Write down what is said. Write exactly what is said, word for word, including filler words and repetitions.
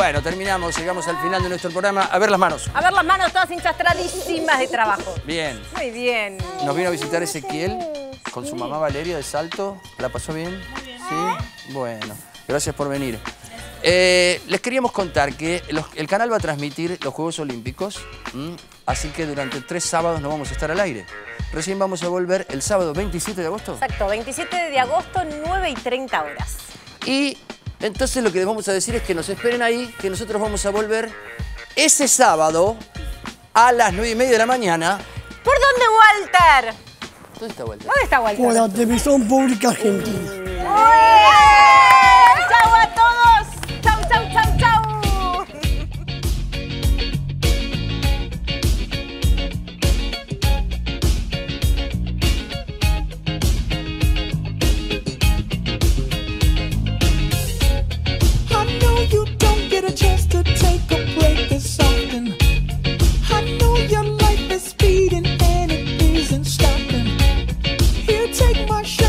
Bueno, terminamos, llegamos al final de nuestro programa. A ver las manos. A ver las manos todas hinchastradísimas de trabajo. Bien. Muy bien. Nos vino a visitar Ezequiel con su mamá Valeria de Salto. ¿La pasó bien? Muy bien. Sí. Bueno, gracias por venir. Eh, les queríamos contar que los, el canal va a transmitir los Juegos Olímpicos, ¿m? Así que durante tres sábados no vamos a estar al aire. Recién vamos a volver el sábado veintisiete de agosto. Exacto, veintisiete de agosto, nueve y treinta horas. Y entonces lo que les vamos a decir es que nos esperen ahí, que nosotros vamos a volver ese sábado a las nueve y media de la mañana. ¿Por dónde, Walter? ¿Dónde está Walter? ¿Dónde está Walter? Por la televisión pública argentina. ¡Muy bien! ¡Chau a todos! ¡Chau, chau, chau, chau! I know you don't get a chance to take a break this often. I know your life is speeding and it isn't stopping. Here, take my shot.